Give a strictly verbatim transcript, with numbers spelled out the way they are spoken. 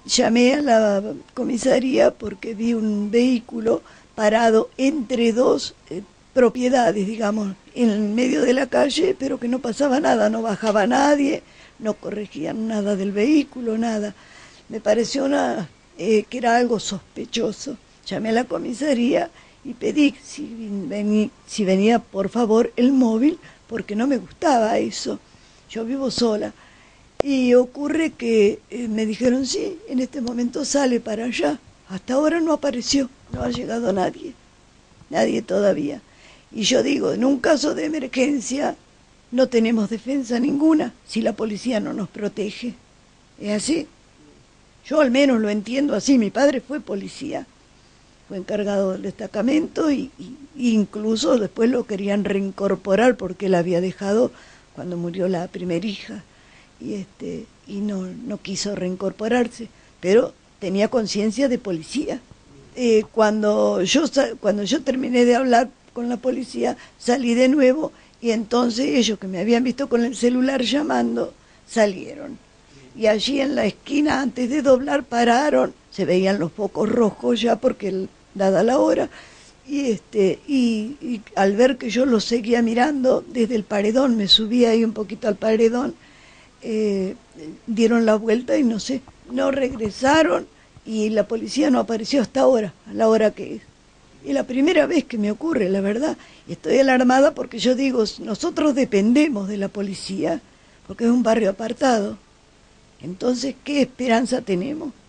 llamé a la comisaría porque vi un vehículo parado entre dos eh, propiedades, digamos, en el medio de la calle, pero que no pasaba nada, no bajaba nadie, no corregían nada del vehículo, nada. Me pareció una, eh, que era algo sospechoso. Llamé a la comisaría y pedí si, vení, si venía por favor el móvil, porque no me gustaba eso. Yo vivo sola. Y ocurre que eh, me dijeron, sí, en este momento sale para allá. Hasta ahora no apareció, no ha llegado nadie, nadie todavía. Y yo digo, en un caso de emergencia no tenemos defensa ninguna si la policía no nos protege. ¿Es así? Yo al menos lo entiendo así. Mi padre fue policía, fue encargado del destacamento y, y incluso después lo querían reincorporar porque él había dejado cuando murió la primera hija y este y no, no quiso reincorporarse, pero tenía conciencia de policía. Eh, cuando, yo, cuando yo terminé de hablar con la policía, salí de nuevo y entonces ellos que me habían visto con el celular llamando, salieron. Y allí en la esquina, antes de doblar, pararon, se veían los focos rojos ya porque dada la hora, y, este, y, y al ver que yo los seguía mirando desde el paredón, me subí ahí un poquito al paredón, eh, dieron la vuelta y no sé, no regresaron y la policía no apareció hasta ahora, a la hora que es. Es la primera vez que me ocurre, la verdad, y estoy alarmada porque yo digo, nosotros dependemos de la policía, porque es un barrio apartado. Entonces, ¿qué esperanza tenemos?